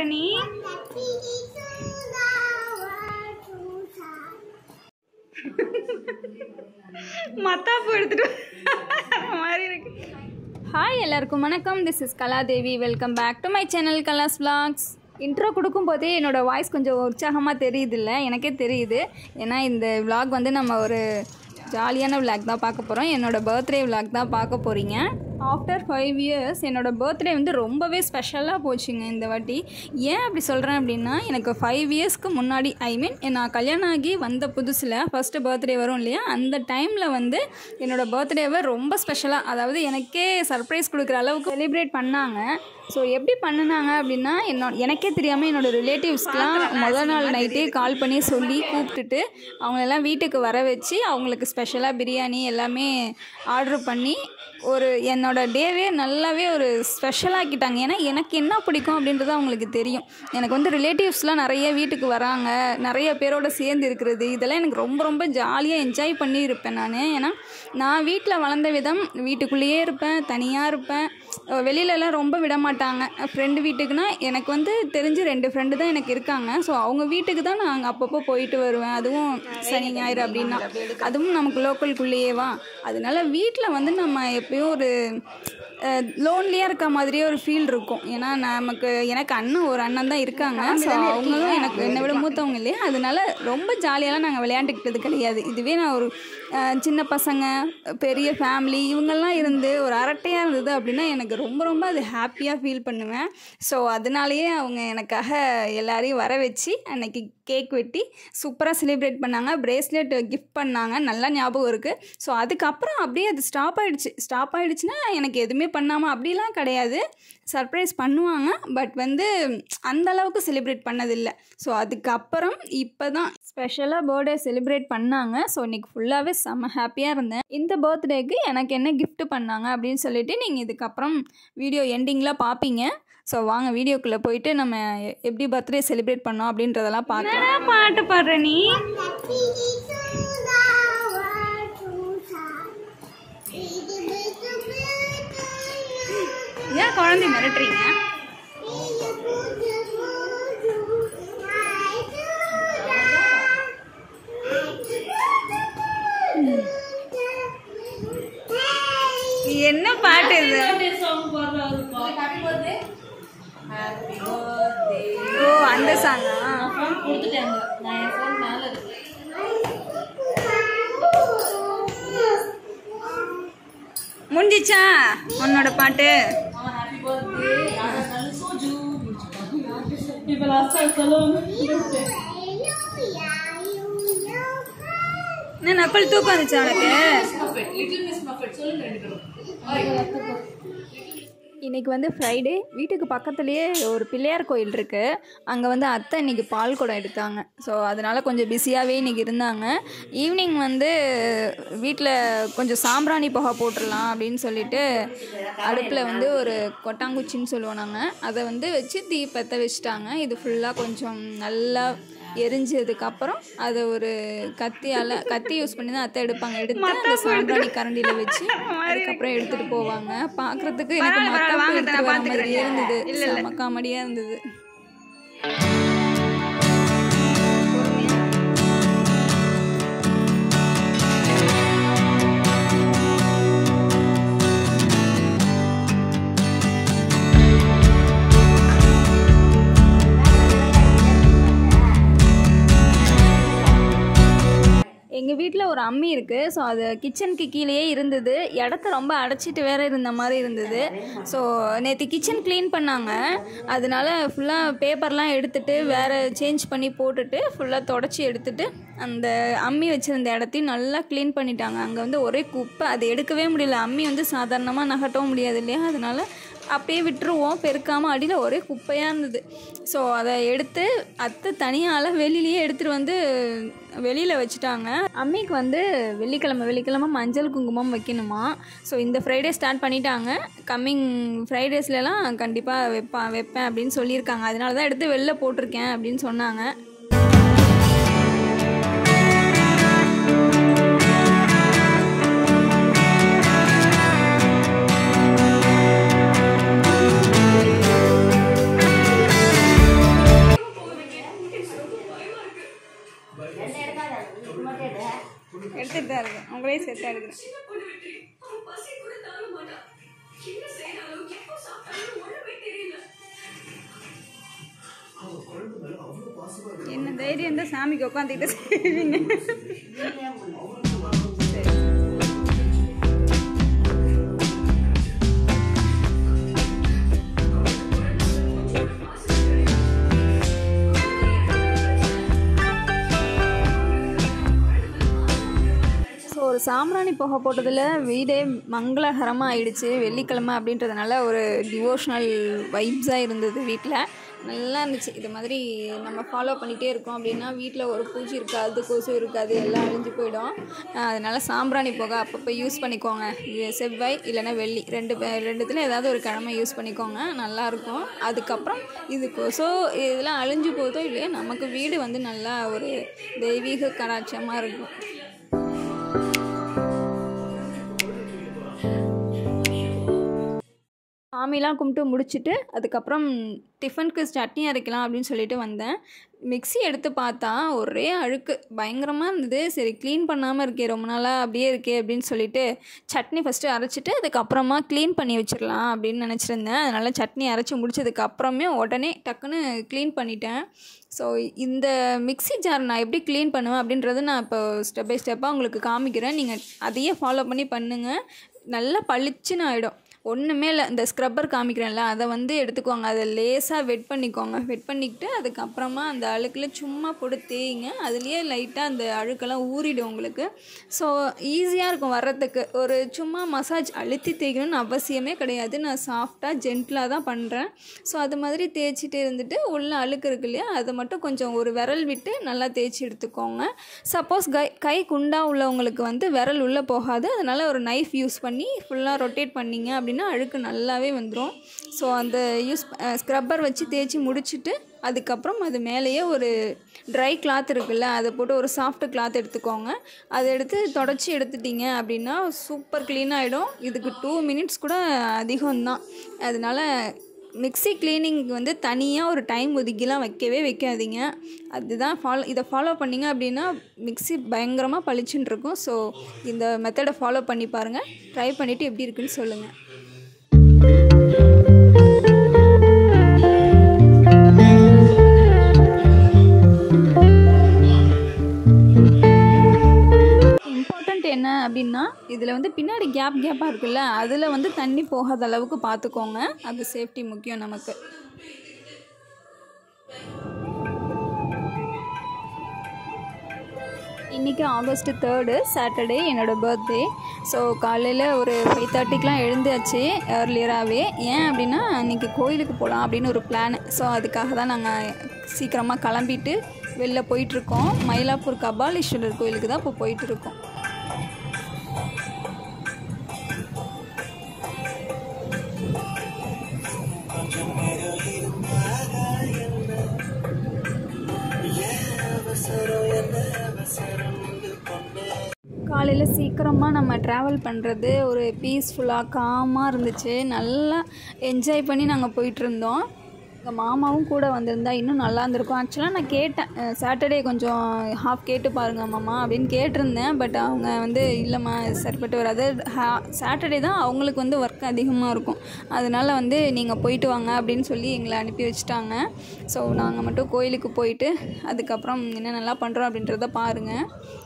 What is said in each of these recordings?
நீ? மத்தாப்பு எடுத்துட்டு மாதிரி இருக்கு. ஹாய் எல்லாருக்கும் வணக்கம். This is Kaladevi. Welcome back to my channel Kala's vlogs. Intro கொடுக்கும்போதே என்னோடய வாய்ஸ் கொஞ்சம் உற்சாகமாக தெரியுதில்ல, எனக்கே தெரியுது. ஏன்னா இந்த vlog வந்து நம்ம ஒரு ஜாலியான vlog தான் பார்க்க போகிறோம். என்னோடய பர்த்டே vlog தான் பார்க்க போகிறீங்க. ஆஃப்டர் 5 இயர்ஸ் என்னோடய பர்த்டே வந்து ரொம்பவே ஸ்பெஷலாக போச்சுங்க இந்த வாட்டி. ஏன் அப்படி சொல்கிறேன் அப்படின்னா, எனக்கு 5 இயர்ஸ்க்கு முன்னாடி நான் கல்யாணம் ஆகி வந்த புதுசில் ஃபஸ்ட்டு பர்த்டே வரும் இல்லையா, அந்த டைமில் வந்து என்னோடய பர்த்டேவை ரொம்ப ஸ்பெஷலாக, அதாவது எனக்கே சர்ப்ரைஸ் கொடுக்குற அளவுக்கு செலிப்ரேட் பண்ணாங்க. ஸோ எப்படி பண்ணினாங்க அப்படின்னா, எனக்கே தெரியாமல் என்னோடய ரிலேட்டிவ்ஸ்க்கெலாம் முதல் நாள் நைட்டே கால் பண்ணி சொல்லி கூப்பிட்டுட்டு அவங்களெல்லாம் வீட்டுக்கு வர வச்சு அவங்களுக்கு ஸ்பெஷலாக பிரியாணி எல்லாமே ஆர்டர் பண்ணி என்னோடய டேவே நல்லாவே ஒரு ஸ்பெஷலாகிட்டாங்க. ஏன்னா எனக்கு என்ன பிடிக்கும் அப்படின்றது அவங்களுக்கு தெரியும். எனக்கு வந்து ரிலேட்டிவ்ஸ்லாம் நிறைய வீட்டுக்கு வராங்க, நிறைய பேரோடு சேர்ந்து இருக்கிறது, இதெல்லாம் எனக்கு ரொம்ப ரொம்ப ஜாலியாக என்ஜாய் பண்ணி இருப்பேன் நான். ஏன்னா நான் வீட்டில் வளர்ந்த விதம், வீட்டுக்குள்ளேயே இருப்பேன், தனியாக இருப்பேன், வெளியிலலாம் ரொம்ப விட மாட்டாங்க. ஃப்ரெண்டு வீட்டுக்குன்னா எனக்கு வந்து தெரிஞ்சு 2 ஃப்ரெண்டு தான் எனக்கு இருக்காங்க. ஸோ அவங்க வீட்டுக்கு தான் நான் அப்பப்போ போயிட்டு வருவேன். அதுவும் சனி ஞாயிறு அப்படின்னா, அதுவும் நமக்கு லோக்கலுக்குள்ளேயேவா. அதனால வீட்டில் வந்து நம்ம எப்பயும் ஒரு லோன்லியாக இருக்க மாதிரியே ஒரு ஃபீல் இருக்கும். ஏன்னா எனக்கு ஒரு அண்ணன் தான் இருக்காங்க. ஸோ அவங்களும் என்னை விட மூத்தவங்க இல்லையா, அதனால ரொம்ப ஜாலியாலாம் நாங்கள் விளையாண்டுக்கிட்டது கிடையாது. இதுவே நான் ஒரு சின்ன பசங்க, பெரிய ஃபேமிலி இவங்கெல்லாம் இருந்து ஒரு அரட்டையாக இருந்தது அப்படின்னா எனக்கு ரொம்ப ரொம்ப அது ஹாப்பியாக ஃபீல் பண்ணுவேன். ஸோ அதனாலேயே அவங்க எனக்காக எல்லாரையும் வர வச்சு அன்னைக்கு கேக் வெட்டி சூப்பராக செலிப்ரேட் பண்ணாங்க. பிரேஸ்லெட் கிஃப்ட் பண்ணாங்க, நல்லா ஞாபகம் இருக்குது. ஸோ அதுக்கப்புறம் அப்படியே அது ஸ்டாப் ஆகிடுச்சுன்னா எனக்கு எதுவுமே பண்ணாமல் அப்படிலாம் கிடையாது. சர்ப்ரைஸ் பண்ணுவாங்க, பட் வந்து அந்தளவுக்கு செலிப்ரேட் பண்ணதில்லை. ஸோ அதுக்கப்புறம் இப்போ தான் ஸ்பெஷலாக பர்த்டே செலிப்ரேட் பண்ணாங்க. ஸோ இன்றைக்கி ஃபுல்லாகவே செம்ம ஹாப்பியாக இருந்தேன். இந்த பர்த்டேக்கு எனக்கு என்ன கிஃப்ட் பண்ணாங்க அப்படின்னு சொல்லிட்டு நீங்கள் இதுக்கப்புறம் வீடியோ எண்டிங்கில் பார்ப்பீங்க. ஸோ வாங்க வீடியோக்குள்ளே போயிட்டு நம்ம எப்படி பர்த்டே செலிப்ரேட் பண்ணோம் அப்படின்றதெல்லாம் பார்க்கலாம். பாட்டு பாடுற நீ? ஏன் குழந்தை மிரட்டுறீங்க? என்ன பாட்டு இது? ஓ அந்த சாங்கா? முடிஞ்சிச்சா உன்னோட பாட்டு? என்ன நக்கல் தூக்கம் வந்துச்சா உனக்கு? இன்றைக்கி வந்து ஃப்ரைடே. வீட்டுக்கு பக்கத்துலேயே ஒரு பிள்ளையார் கோயில் இருக்குது. அங்கே வந்து அத்தை இன்றைக்கி பால் குடம் எடுத்தாங்க. ஸோ அதனால் கொஞ்சம் பிஸியாகவே இன்றைக்கி இருந்தாங்க. ஈவினிங் வந்து வீட்டில் கொஞ்சம் சாம்பிராணி புகை போட்டுடலாம் அப்படின்னு சொல்லிட்டு அடுப்பில் வந்து ஒரு கொட்டாங்குச்சின்னு சொல்லுவோம் நாங்கள், அதை வந்து வச்சு தீபத்தை வச்சுட்டாங்க. இது ஃபுல்லாக கொஞ்சம் நல்லா எரிஞ்சதுக்கப்புறம் அதை ஒரு கத்தி யூஸ் பண்ணி தான் அத்தை எடுத்து அந்த சாம்பிராணி கரண்டியில் வச்சு அதுக்கப்புறம் எடுத்துகிட்டு போவாங்க. பார்க்குறதுக்கு எனக்கு மத்தாப்பு எடுத்துகிட்டு வர மாதிரியே இருந்தது. செம்ம காமெடியாக இருந்தது. எங்கள் வீட்டில் ஒரு அம்மி இருக்குது. ஸோ அது கிச்சனுக்கு கீழேயே இருந்தது. இடத்த ரொம்ப அடைச்சிட்டு வேறு இருந்த மாதிரி இருந்தது. ஸோ நேற்று கிச்சன் க்ளீன் பண்ணாங்க. அதனால ஃபுல்லாக பேப்பர்லாம் எடுத்துகிட்டு வேறு சேஞ்ச் பண்ணி போட்டுட்டு ஃபுல்லாக தொடச்சி எடுத்துகிட்டு அந்த அம்மி வச்சுருந்த இடத்தையும் நல்லா க்ளீன் பண்ணிட்டாங்க. அங்கே வந்து ஒரே குப்பை, அதை எடுக்கவே முடியல. அம்மி வந்து சாதாரணமாக நகட்டவும் முடியாது இல்லையா, அதனால் அப்படியே விட்டுருவோம், பெருக்காமல். அடியில் ஒரே குப்பையாக இருந்தது. ஸோ அதை எடுத்து அத்தை தனியால் வெளியிலேயே எடுத்துகிட்டு வந்து வெளியில் வச்சுட்டாங்க. அம்மிக்கு வந்து வெள்ளிக்கிழமை மஞ்சள் குங்குமம் வைக்கணுமா. ஸோ இந்த ஃப்ரைடே ஸ்டார்ட் பண்ணிட்டாங்க. கம்மிங் ஃப்ரைடேஸ்லாம் கண்டிப்பாக வைப்பேன் அப்படின்னு சொல்லியிருக்காங்க. அதனால தான் எடுத்து வெளில போட்டிருக்கேன் அப்படின்னு சொன்னாங்க. செட்டாக எடுக்கிறேன். என்ன தைரியம் இருந்தால் சாமிக்கு உட்காந்துக்கிட்டு செய்வீங்க. ஒரு சாம்பிராணி புகை போட்டதில் வீடே மங்களகரமாக ஆயிடுச்சு. வெள்ளிக்கிழமை அப்படின்றதுனால ஒரு டிவோஷனல் வைப்ஸாக இருந்தது வீட்டில். நல்லா இருந்துச்சு. இது மாதிரி நம்ம ஃபாலோ பண்ணிகிட்டே இருக்கோம் அப்படின்னா வீட்டில் ஒரு பூச்சி இருக்காது, கொசு இருக்காது, எல்லாம் அழிஞ்சு போயிடும். அதனால் சாம்பிராணி புகை அப்பப்போ யூஸ் பண்ணிக்கோங்க. செவ்வாய் இல்லைன்னா வெள்ளி ரெண்டுத்தில் ஏதாவது ஒரு கிழமை யூஸ் பண்ணிக்கோங்க, நல்லாயிருக்கும். அதுக்கப்புறம் இது கொசோ இதெல்லாம் அழிஞ்சு போதோ இல்லையா, நமக்கு வீடு வந்து நல்லா ஒரு தெய்வீக கடாட்சமாக இருக்கும். சாமிலாம் கும்பிட்டு முடிச்சுட்டு அதுக்கப்புறம் டிஃபனுக்கு சட்னி அரைக்கலாம் அப்படின்னு சொல்லிட்டு வந்தேன். மிக்ஸி எடுத்து பார்த்தா ஒரே அழுக்கு பயங்கரமாக இருந்தது. சரி க்ளீன் பண்ணாமல் இருக்கே, ரொம்ப நாளாக அப்படியே இருக்கே அப்படின்னு சொல்லிட்டு சட்னி ஃபஸ்ட்டு அரைச்சிட்டு அதுக்கப்புறமா க்ளீன் பண்ணி வச்சிடலாம் அப்படின்னு நினச்சிருந்தேன். அதனால் சட்னி அரைச்சி முடிச்சதுக்கப்புறமே உடனே டக்குன்னு க்ளீன் பண்ணிட்டேன். ஸோ இந்த மிக்ஸி ஜார் நான் எப்படி க்ளீன் பண்ணுவேன் அப்படின்றது நான் இப்போ ஸ்டெப் பை ஸ்டெப்பாக உங்களுக்கு காமிக்கிறேன். நீங்கள் அதையே ஃபாலோ பண்ணி பண்ணுங்கள். நல்லா பளிச்சுன்னு ஆகிடும். ஒன்றுமே இல்லை, இந்த ஸ்க்ரப்பர் காமிக்கிறேன்ல அதை வந்து எடுத்துக்கோங்க. அதை லேசாக வெட் பண்ணிக்கோங்க. வெட் பண்ணிக்கிட்டு அதுக்கப்புறமா அந்த அழுக்கில் சும்மா போட்டு தேய்ங்க. அதுலேயே லைட்டாக அந்த அழுக்கெல்லாம் ஊறிடும் உங்களுக்கு. ஸோ ஈஸியாக இருக்கும் வர்றதுக்கு. ஒரு சும்மா மசாஜ் அழுத்தி தேய்க்கணும்னு அவசியமே கிடையாது. நான் சாஃப்டாக ஜென்டிலாக தான் பண்ணுறேன். ஸோ அது மாதிரி தேய்ச்சிட்டு இருந்துட்டு உள்ள அழுக்கு இருக்கு இல்லையா, அதை மட்டும் கொஞ்சம் ஒரு விரல் விட்டு நல்லா தேய்ச்சி எடுத்துக்கோங்க. சப்போஸ் கை குண்டா உள்ளவங்களுக்கு வந்து விரல் உள்ளே போகாது. அதனால் ஒரு நைஃப் யூஸ் பண்ணி ஃபுல்லாக ரொட்டேட் பண்ணிங்க அப்படின்னா அழுக்கு நல்லாவே வந்துடும். ஸோ அந்த ஸ்க்ரப்பர் வச்சு தேய்ச்சி முடிச்சுட்டு அதுக்கப்புறம் அது மேலேயே ஒரு ட்ரை கிளாத் இருக்குல்ல, அதை போட்டு ஒரு சாஃப்ட் கிளாத் எடுத்துக்கோங்க. அதை எடுத்து தொடச்சி எடுத்துட்டிங்க அப்படின்னா சூப்பர் க்ளீன் ஆகிடும். இதுக்கு 2 மினிட்ஸ் கூட அதிகம்தான். அதனால் மிக்ஸி கிளீனிங் வந்து தனியாக ஒரு டைம் ஒதுக்கிலாம் வைக்காதீங்க. அதுதான் இதை ஃபாலோ பண்ணிங்க அப்படின்னா மிக்ஸி பயங்கரமாக பளிச்சுன்னு இருக்கும். ஸோ இந்த மெத்தடை ஃபாலோ பண்ணி பாருங்கள். ட்ரை பண்ணிவிட்டு எப்படி இருக்குன்னு சொல்லுங்கள். என்ன அப்படின்னா இதில் வந்து பின்னாடி கேப்பாக இருக்குல்ல, அதில் வந்து தண்ணி போகாத அளவுக்கு பார்த்துக்கோங்க. அது சேஃப்டி முக்கியம் நமக்கு. இன்றைக்கி ஆகஸ்ட் 3 சாட்டர்டே, என்னோடய பர்த்டே. ஸோ காலையில் ஒரு 5:30க்கெலாம் எழுந்தாச்சு ஏர்லியராகவே. ஏன் அப்படின்னா இன்றைக்கி கோயிலுக்கு போகலாம் அப்படின்னு ஒரு பிளான். ஸோ அதுக்காக தான் நாங்கள் சீக்கிரமாக கிளம்பிட்டு வெளில போயிட்டுருக்கோம். மயிலாப்பூர் கபாலீஸ்வரர் கோயிலுக்கு தான் இப்போ போயிட்டுருக்கோம். காலையில் சீக்கிரமாக நம்ம ட்ராவல் பண்ணுறது ஒரு பீஸ்ஃபுல்லாக காமாக இருந்துச்சு. நல்லா என்ஜாய் பண்ணி நாங்கள் போயிட்டுருந்தோம். எங்கள் மாமாவும் கூட வந்திருந்தா இன்னும் நல்லா இருந்திருக்கும். ஆக்சுவலாக நான் கேட்டேன், சாட்டர்டே கொஞ்சம் ஹாஃப் கேட்டு பாருங்கள் மாமா அப்படின்னு கேட்டிருந்தேன். பட் அவங்க வந்து இல்லைம்மா சரிப்பட்டு வராது, சாட்டர்டே தான் அவங்களுக்கு வந்து ஒர்க் அதிகமாக இருக்கும், அதனால் வந்து நீங்கள் போயிட்டு வாங்க அப்படின்னு சொல்லி எங்களை அனுப்பி வச்சுட்டாங்க. ஸோ நாங்கள் மட்டும் கோயிலுக்கு போயிட்டு அதுக்கப்புறம் என்ன நல்லா பண்ணுறோம் அப்படின்றத பாருங்கள்.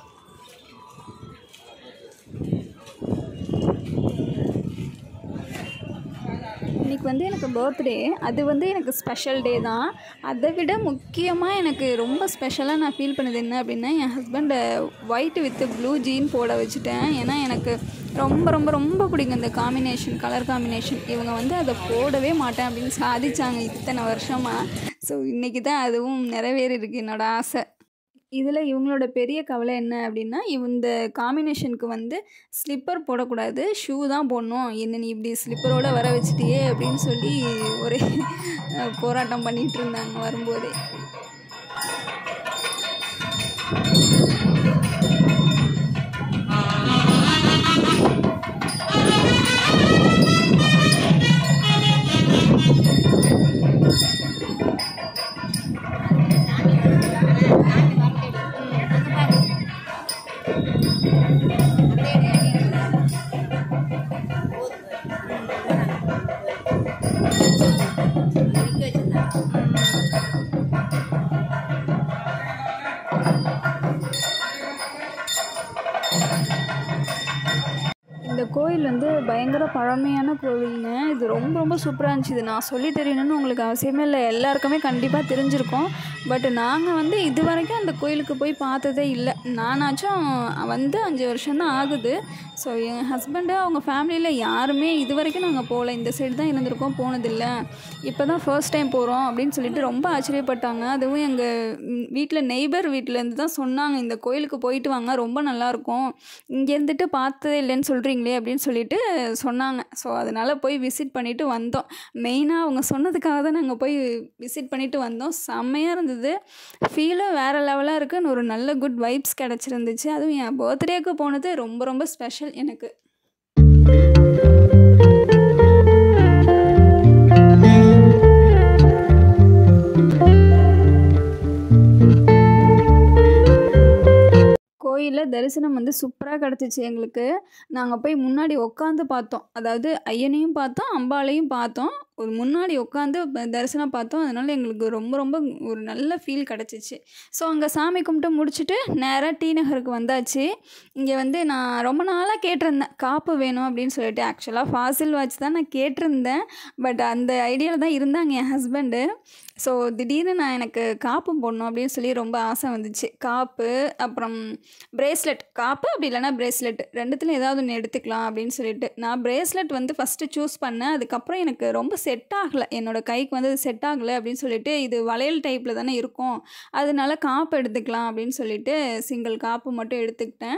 இன்றைக்கி வந்து எனக்கு பர்த்டே. அது வந்து எனக்கு ஸ்பெஷல் டே தான். அதை விட முக்கியமாக எனக்கு ரொம்ப ஸ்பெஷலாக நான் ஃபீல் பண்ணது என்ன அப்படின்னா, என் ஹஸ்பண்டை ஒயிட் வித் ப்ளூ ஜீன் போட வச்சுட்டேன். ஏன்னா எனக்கு ரொம்ப ரொம்ப ரொம்ப பிடிக்கும் இந்த காம்பினேஷன், கலர் காம்பினேஷன். இவங்க வந்து அதை போடவே மாட்டேன் அப்படின்னு சாதிச்சாங்க இத்தனை வருஷமாக. ஸோ இன்றைக்கி தான் அதுவும் நிறைவேறிருக்கு என்னோடய ஆசை. இதில் இவங்களோட பெரிய கவலை என்ன அப்படின்னா, இந்த காம்பினேஷனுக்கு வந்து ஸ்லிப்பர் போடக்கூடாது, ஷூ தான் போடணும். என்ன நீ இப்படி ஸ்லிப்பரோடு வர வச்சுட்டியே அப்படின்னு சொல்லி ஒரே போராட்டம் பண்ணிகிட்டு இருந்தாங்க வரும்போதே. பயங்கர பழமையான கோவிலுங்க. இது ரொம்ப ரொம்ப சூப்பராக இருந்துச்சு. இது நான் சொல்லி தெரியணும்னு உங்களுக்கு அவசியமே இல்லை, எல்லாருக்குமே கண்டிப்பாக தெரிஞ்சிருக்கும். பட் நாங்கள் வந்து இது வரைக்கும் அந்த கோயிலுக்கு போய் பார்த்ததே இல்லை. நானாச்சும் வந்து 5 வருஷம் தான் ஆகுது. ஸோ என் ஹஸ்பண்டு அவங்க ஃபேமிலியில் யாருமே இது வரைக்கும் நாங்கள் போகல, இந்த சைடு தான் இருந்திருக்கோம், போனதில்லை. இப்போ தான் ஃபர்ஸ்ட் டைம் போகிறோம் அப்படின்னு சொல்லிட்டு ரொம்ப ஆச்சரியப்பட்டாங்க. அதுவும் எங்கள் வீட்டில் நெய்பர் வீட்டிலேருந்து தான் சொன்னாங்க, இந்த கோயிலுக்கு போயிட்டு வாங்க, ரொம்ப நல்லாயிருக்கும், இங்கே இருந்துட்டு பார்த்ததே இல்லைன்னு சொல்கிறீங்களே அப்படின்னு சொல்லிட்டு சொன்னாங்க. ஸோ அதனால் போய் விசிட் பண்ணிவிட்டு வந்தோம். மெயினாக அவங்க சொன்னதுக்காக தான் நாங்கள் போய் விசிட் பண்ணிவிட்டு வந்தோம். செம்மையாக இருந்தது, ஃபீலும் வேறு லெவலாக இருக்குன்னு ஒரு நல்ல குட் வைப்ஸ் கிடச்சிருந்துச்சு. அதுவும் என் பர்த்டேக்கு போனது ரொம்ப ரொம்ப ஸ்பெஷல் எனக்கு. கோயிலில் தரிசனம் வந்து சூப்பராக கிடச்சிச்சு எங்களுக்கு. நாங்கள் போய் முன்னாடி உட்காந்து பார்த்தோம், அதாவது ஐயனையும் பார்த்தோம், அம்பாளையும் பார்த்தோம். ஒரு முன்னாடி உட்காந்து தரிசனம் பார்த்தோம். அதனால் எங்களுக்கு ரொம்ப ரொம்ப ஒரு நல்ல ஃபீல் கிடச்சிச்சு. ஸோ அங்கே சாமி கும்பிட்டு முடிச்சுட்டு நேராக டி நகருக்கு வந்தாச்சு. இங்கே வந்து நான் ரொம்ப நாளாக கேட்டிருந்தேன், காப்பு வேணும் அப்படின்னு சொல்லிட்டு. ஆக்சுவலாக ஃபாசில் வாட்ச் தான் நான் கேட்டிருந்தேன், பட் அந்த ஐடியாவில் தான் இருந்தாங்க என் ஹஸ்பண்டு. ஸோ திடீர்னு நான் எனக்கு காப்பு போடணும் அப்படின்னு சொல்லி ரொம்ப ஆசை வந்துச்சு. காப்பு அப்புறம் பிரேஸ்லெட், காப்பு அப்படி இல்லைனா பிரேஸ்லெட், ரெண்டுத்தில் ஏதாவது ஒன்று எடுத்துக்கலாம் அப்படின்னு சொல்லிட்டு நான் பிரேஸ்லெட் வந்து ஃபஸ்ட்டு சூஸ் பண்ணேன். அதுக்கப்புறம் எனக்கு ரொம்ப செட் ஆகலை, என்னோடய கைக்கு வந்து அது செட் ஆகலை அப்படின்னு சொல்லிட்டு, இது வளையல் டைப்பில் தானே இருக்கும், அதனால காப்பு எடுத்துக்கலாம் அப்படின்னு சொல்லிட்டு சிங்கிள் காப்பு மட்டும் எடுத்துக்கிட்டேன்.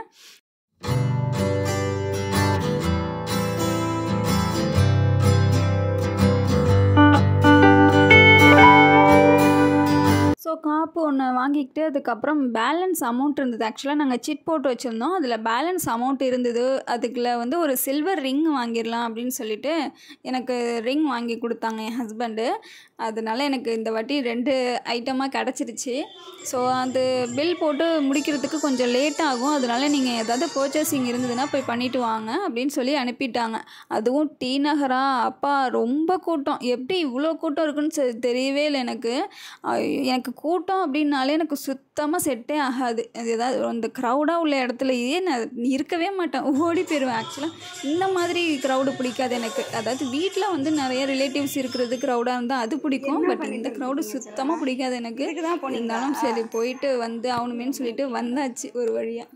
ஸோ காப்பு ஒன்று வாங்கிக்கிட்டு அதுக்கப்புறம் பேலன்ஸ் அமௌண்ட் இருந்தது. ஆக்சுவலாக நாங்கள் சிட் போட்டு வச்சுருந்தோம், அதில் பேலன்ஸ் அமௌண்ட் இருந்தது. அதுக்குள்ள வந்து ஒரு சில்வர் ரிங் வாங்கிடலாம் அப்படின்னு சொல்லிட்டு எனக்கு ரிங் வாங்கி கொடுத்தாங்க என் ஹஸ்பண்டு. அதனால எனக்கு இந்த வாட்டி 2 ஐட்டமாக கிடச்சிருச்சு. ஸோ அது பில் போட்டு முடிக்கிறதுக்கு கொஞ்சம் லேட் ஆகும், அதனால நீங்கள் ஏதாவது பர்ச்சேசிங் இருந்ததுன்னா போய் பண்ணிவிட்டு வாங்க அப்படின்னு சொல்லி அனுப்பிட்டாங்க. அதுவும் டி நகரா, அப்பா ரொம்ப கூட்டம், எப்படி இவ்வளோ கூட்டம் இருக்குன்னு தெரியவே இல்லை எனக்கு. எனக்கு கூட்டம் அப்படின்னாலே எனக்கு சுத்தமாக செட்டே ஆகாது. அது ஏதாவது அந்த க்ரௌடாக உள்ள இடத்துலையே நான் இருக்கவே மாட்டேன், ஓடி போயிடுவேன். ஆக்சுவலாக இந்த மாதிரி க்ரௌடு பிடிக்காது எனக்கு. அதாவது வீட்டில் வந்து நிறைய ரிலேட்டிவ்ஸ் இருக்கிறது க்ரௌடாக இருந்தால் அது பிடிக்கும், பட் இந்த க்ரௌடு சுத்தமாக பிடிக்காது எனக்கு. இருந்தாலும் சரி போயிட்டு வந்து ஆகணுமேன்னு சொல்லிட்டு வந்தாச்சு ஒரு வழியாக.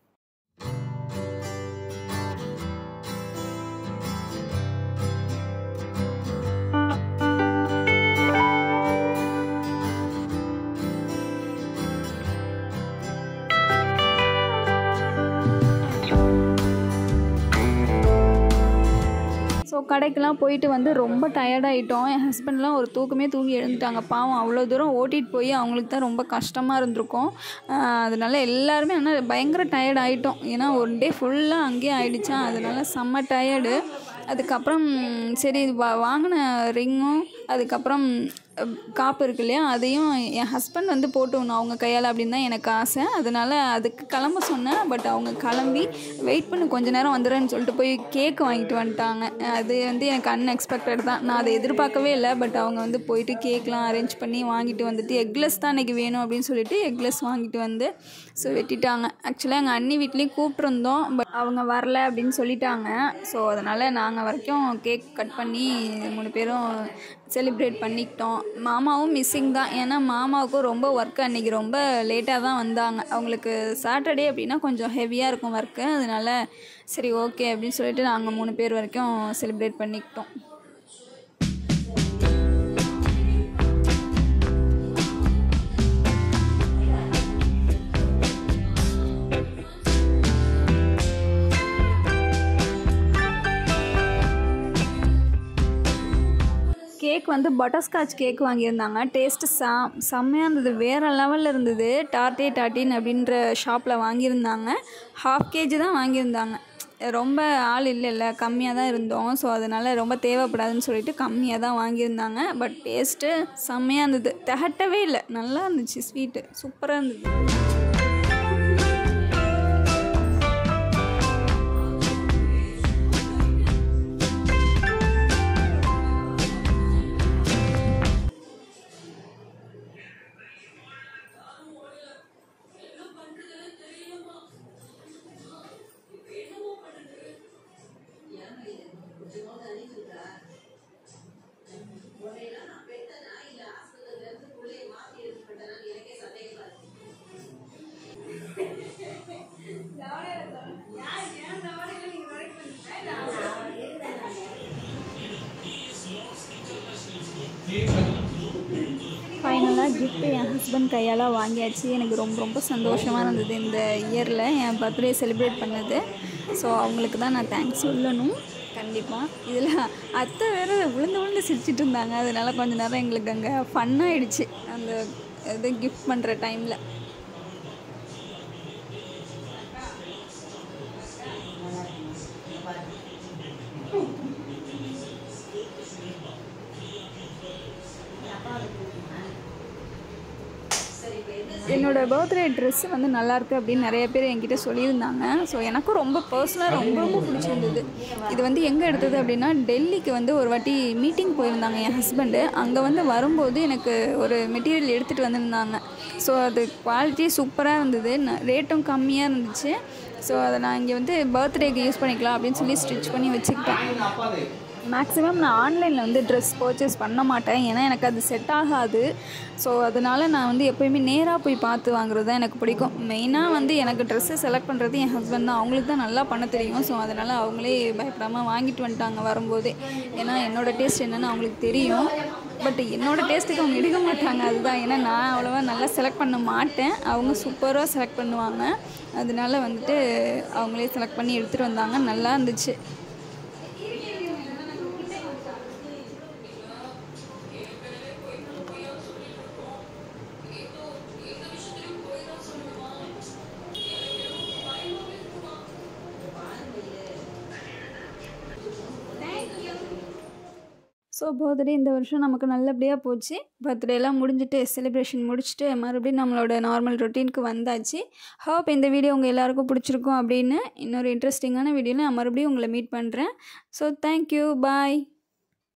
ஸோ கடைக்கெலாம் போயிட்டு வந்து ரொம்ப டயர்டாகிட்டோம். என் ஹஸ்பண்ட்லாம் ஒரு தூக்கமே தூங்கி எழுந்துட்டாங்க. பாவம், அவ்வளோ தூரம் ஓட்டிகிட்டு போய் அவங்களுக்கு தான் ரொம்ப கஷ்டமாக இருந்திருக்கும். அதனால எல்லாருமே ஆனால் பயங்கர டயர்ட் ஆகிட்டோம். ஏன்னா 1 டே ஃபுல்லாக அங்கேயே ஆகிடுச்சா, அதனால செம்ம டயர்டு. அதுக்கப்புறம் சரி வாங்கின ரிங்கும் அதுக்கப்புறம் காப்பு இருக்கு இல்லையா, அதையும் என் ஹஸ்பண்ட் வந்து போட்டு விடணும் அவங்க கையால் அப்படின்னு தான் எனக்கு ஆசை. அதனால் அதுக்கு கிளம்ப சொன்னேன், பட் அவங்க கிளம்பி வெயிட் பண்ணி கொஞ்சம் நேரம் வந்துடுறேன்னு சொல்லிட்டு போய் கேக்கு வாங்கிட்டு வந்துட்டாங்க. அது வந்து எனக்கு அன்எக்ஸ்பெக்டட் தான், நான் அதை எதிர்பார்க்கவே இல்லை. பட் அவங்க வந்து போயிட்டு கேக்லாம் அரேஞ்ச் பண்ணி வாங்கிட்டு வந்துட்டு, எக்லெஸ் தான் இன்றைக்கி வேணும் அப்படின்னு சொல்லிட்டு எக்லெஸ் வாங்கிட்டு வந்து ஸோ வெட்டிட்டாங்க. ஆக்சுவலாக எங்கள் அண்ணி வீட்லேயும் கூப்பிட்ருந்தோம், பட் அவங்க வரல அப்படின்னு சொல்லிட்டாங்க. ஸோ அதனால் நாங்கள் வரைக்கும் கேக் கட் பண்ணி 3 பேரும் செலிப்ரேட் பண்ணிக்கிட்டோம். மாமாவும் மிஸ்ஸிங் தான், ஏன்னா மாமாவுக்கும் ரொம்ப ஒர்க்கு, அன்றைக்கி ரொம்ப லேட்டாக தான் வந்தாங்க. அவங்களுக்கு சாட்டர்டே அப்படின்னா கொஞ்சம் ஹெவியாக இருக்கும் ஒர்க்கு, அதனால சரி ஓகே அப்படின்னு சொல்லிட்டு நாங்கள் 3 பேர் வரைக்கும் செலிப்ரேட் பண்ணிக்கிட்டோம். கேக் வந்து பட்டர்ஸ்காட்ச் கேக் வாங்கியிருந்தாங்க. டேஸ்ட்டு செம்மையாக இருந்தது, வேறு லெவலில் இருந்தது. டார்டின் அப்படின்ற ஷாப்பில் வாங்கியிருந்தாங்க. 1/2 kg தான் வாங்கியிருந்தாங்க. ரொம்ப ஆள் இல்லைல்ல, கம்மியாக தான் இருந்தோம். ஸோ அதனால் ரொம்ப தேவைப்படாதுன்னு சொல்லிட்டு கம்மியாக தான் வாங்கியிருந்தாங்க. பட் டேஸ்ட்டு செம்மையாக இருந்தது, திகட்டவே இல்லை, நல்லா இருந்துச்சு, ஸ்வீட்டு சூப்பராக இருந்தது. ஃபைனலாக கிஃப்ட்டு என் ஹஸ்பண்ட் கையால் வாங்கியாச்சு. எனக்கு ரொம்ப ரொம்ப சந்தோஷமாக இருந்தது இந்த இயரில் என் பர்த்டே செலிப்ரேட் பண்ணது. ஸோ அவங்களுக்கு தான் நான் தேங்க்ஸ் சொல்லணும் கண்டிப்பாக. இதில் அத்தை வேறு விழுந்து சிரிச்சிட்டு இருந்தாங்க. அதனால் கொஞ்சம் நேரம் எங்களுக்கு அங்கே ஃபன்னாகிடுச்சு அந்த இது கிஃப்ட் பண்ணுற டைமில். என்னோடய பர்த்டே ட்ரெஸ்ஸு வந்து நல்லாயிருக்கு அப்படின்னு நிறைய பேர் என்கிட்ட சொல்லியிருந்தாங்க. ஸோ எனக்கும் ரொம்ப பர்சனலாக ரொம்ப பிடிச்சிருந்தது. இது வந்து எங்கே எடுத்தது அப்படின்னா, டெல்லிக்கு வந்து ஒரு வாட்டி மீட்டிங் போயிருந்தாங்க என் ஹஸ்பண்டு. அங்கே வந்து வரும்போது எனக்கு ஒரு மெட்டீரியல் எடுத்துகிட்டு வந்திருந்தாங்க. ஸோ அது குவாலிட்டி சூப்பராக இருந்தது, ரேட்டும் கம்மியாக இருந்துச்சு. ஸோ அதை நான் இங்கே வந்து பர்த்டேக்கு யூஸ் பண்ணிக்கலாம் அப்படின்னு சொல்லி ஸ்டிச் பண்ணி வச்சுக்கிட்டேன். மேக்ஸிமம் நான் ஆன்லைனில் வந்து ட்ரெஸ் பர்ச்சேஸ் பண்ண மாட்டேன், ஏன்னா எனக்கு அது செட் ஆகாது. ஸோ அதனால் நான் வந்து எப்போயுமே நேராக போய் பார்த்து வாங்குறது தான் எனக்கு பிடிக்கும். மெயினாக வந்து எனக்கு ட்ரெஸ்ஸை செலக்ட் பண்ணுறது என் ஹஸ்பண்ட் தான். அவங்களுக்கு தான் நல்லா பண்ண தெரியும். ஸோ அதனால் அவங்களே பயப்படாமல் வாங்கிட்டு வந்துட்டாங்க வரும்போதே. ஏன்னா என்னோடய டேஸ்ட் என்னென்னு அவங்களுக்கு தெரியும். பட் என்னோடய டேஸ்ட்டுக்கு அவங்க எடுக்க மாட்டாங்க, அதுதான். ஏன்னா நான் அவ்வளோவா நல்லா செலக்ட் பண்ண மாட்டேன், அவங்க சூப்பராக செலக்ட் பண்ணுவாங்க. அதனால வந்துட்டு அவங்களே செலக்ட் பண்ணி எடுத்துகிட்டு வந்தாங்க, நல்லா இருந்துச்சு. ஸோ பர்த்டே இந்த வருஷம் நமக்கு நல்லபடியாக போச்சு. பர்த்டேலாம் முடிஞ்சுட்டு செலிப்ரேஷன் முடிச்சுட்டு மறுபடியும் நம்மளோட நார்மல் ரொட்டீனுக்கு வந்தாச்சு. ஹோப் இந்த வீடியோ உங்கள் எல்லாேருக்கும் பிடிச்சிருக்கும் அப்படின்னு. இன்னொரு இன்ட்ரெஸ்டிங்கான வீடியோவில் நான் மறுபடியும் உங்களை மீட் பண்ணுறேன். ஸோ தேங்க்யூ, பாய்.